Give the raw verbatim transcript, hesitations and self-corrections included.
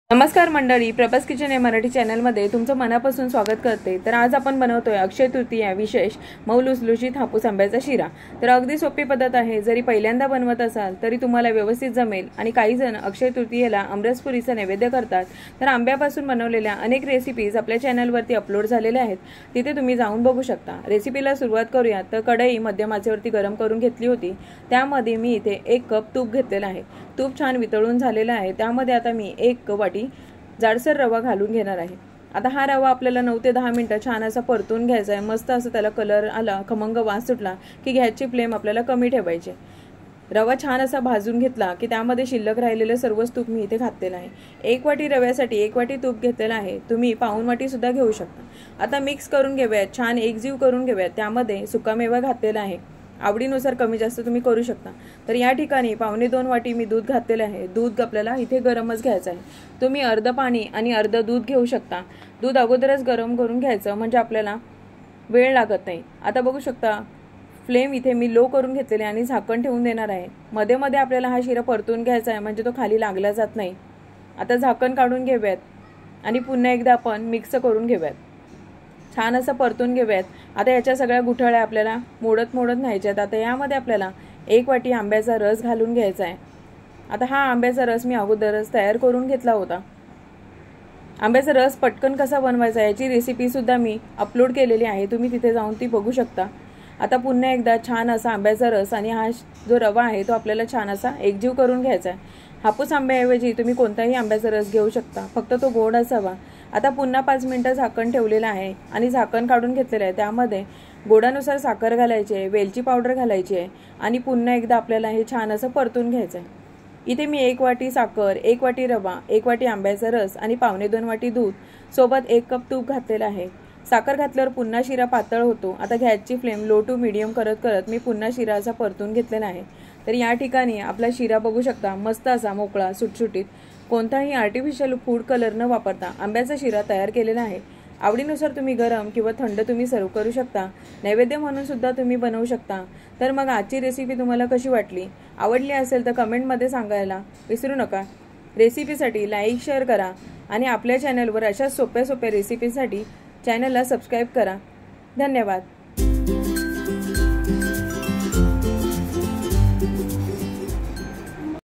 नमस्कार मंडळी, प्रभास किचन या मराठी चॅनलमध्ये तुमचं मनापासून स्वागत करते। तर आज आपण बनवतोय अक्षय तृतीया विशेष मऊ लुसलुशीत हापूस आंब्याचा शिरा। तर अगदी सोपी पद्धत आहे, जरी पहिल्यांदा बनवत असाल तरी तुम्हाला व्यवस्थित जमेल। आणि काही जण अक्षय तृतीयेला आमरसपुरीचा नैवेद्य करतात, तर आंब्यापासून बनवलेल्या अनेक रेसिपीज आपल्या चॅनलवरती अपलोड झालेल्या आहेत, तिथे तुम्ही जाऊन बघू शकता। रेसिपीला सुरुवात करूया। तर कढई मध्यम आचेवरती गरम करून घेतली होती, त्यामध्ये मी इथे एक कप तूप घेतलेला आहे। तूप छान वितळून झालेला आहे, त्यामध्ये आता मी एक वाटी जाडसर रवा घालून घेणार आहे। आता हा रवा आपल्याला नऊ ते दहा मिनिटं छान असा परतून घ्यायचा आहे। मस्त असं त्याला कलर आला, खमंग वास सुटला की गॅसची फ्लेम आपल्याला कमी ठेवायची। रवा छान असा भाजून घेतला की त्यामध्ये शिल्लक राहिलेले सर्वच तूप मी इथे घातलेलं आहे। एक वाटी रव्यासाठी एक वाटी तूप घेतलेलं आहे, तुम्ही पाऊण वाटी सुद्धा घेऊ शकता। आता मिक्स करून घेऊयात, छान एकजीव करून घेऊयात। त्यामध्ये सुकामेवा घातलेला आहे, आवडीनुसार कमी जास्त तुम्ही करू शकता। तर या ठिकाणी पावणे दोन वाटी मी दूध घातलेले आहे। दूध आपल्याला इथे गरमच घ्यायचं आहे, तुम्ही अर्ध पाणी आणि अर्ध दूध घेऊ शकता। दूध अगोदरच गरम करून घ्यायचं, म्हणजे आपल्याला वेळ लागत नाही। आता बघू शकता फ्लेम इथे मी लो करून घेतलेले आणि झाकण ठेवून देणार आहे। मध्ये मध्ये आपल्याला हा शिरा परतून घ्यायचा आहे, म्हणजे तो खाली लागला जात नाही। आता झाकण काढून घेऊयात आणि पुन्हा एकदा आपण मिक्स करून घेऊयात, छान असं परतून घेऊयात। आता याच्या सगळ्या गुठळ्या आपल्याला मोडत मोडत न्यायच्यात। आता यामध्ये आपल्याला एक वाटी आंब्याचा रस घालून घ्यायचा आहे। आता हा आंब्याचा रस मी अगोदरच तयार करून घेतला होता। आंब्याचा रस पटकन कसा बनवायचा याची रेसिपी सुद्धा मी अपलोड केलेली आहे, तुम्ही तिथे जाऊन ती बघू शकता। आता पुन्हा एकदा छान असा आंब्याचा रस आणि हा जो रवा आहे तो आपल्याला छान असा एकजीव करून घ्यायचा आहे। हापूस आंब्याऐवजी तुम्ही कोणताही आंब्याचा रस घेऊ शकता, फक्त तो गोड असावा। आता पुन्हा पाच मिनिटं झाकण ठेवलेलं आहे आणि झाकण काढून घेतलेलं आहे। त्यामध्ये गोडानुसार साखर घालायची आहे, वेलची पावडर घालायची आहे आणि पुन्हा एकदा आपल्याला हे छान असं परतून घ्यायचं आहे। इथे मी एक वाटी साखर, एक वाटी रवा, एक वाटी आंब्याचा रस आणि पावणे दोन वाटी दूध सोबत एक कप तूप घातलेलं आहे। साखर घातल्यावर पुन्हा शिरा पातळ होतो। आता गॅसची फ्लेम लो टू मीडियम करत करत मी पुन्हा शिरा असा परतून घेतलेला आहे। तर या ठिकाणी आपला शिरा बघू शकता, मस्त असा मोकळा सुटसुटीत, कोणताही आर्टिफिशियल फूड कलर न वापरता आंब्याचा शिरा तयार केलेला आहे। आवडीनुसार तुम्ही गरम किंवा थंड तुम्ही सर्व करू शकता, नैवेद्य म्हणून सुद्धा तुम्ही बनवू शकता। तर मग आजची रेसिपी तुम्हाला कशी वाटली, आवडली असेल तर कमेंटमध्ये सांगायला विसरू नका। रेसिपीसाठी लाईक शेअर करा आणि आपल्या चॅनलवर अशा सोप्या सोप्या रेसिपीसाठी चॅनलला सबस्क्राईब करा। धन्यवाद।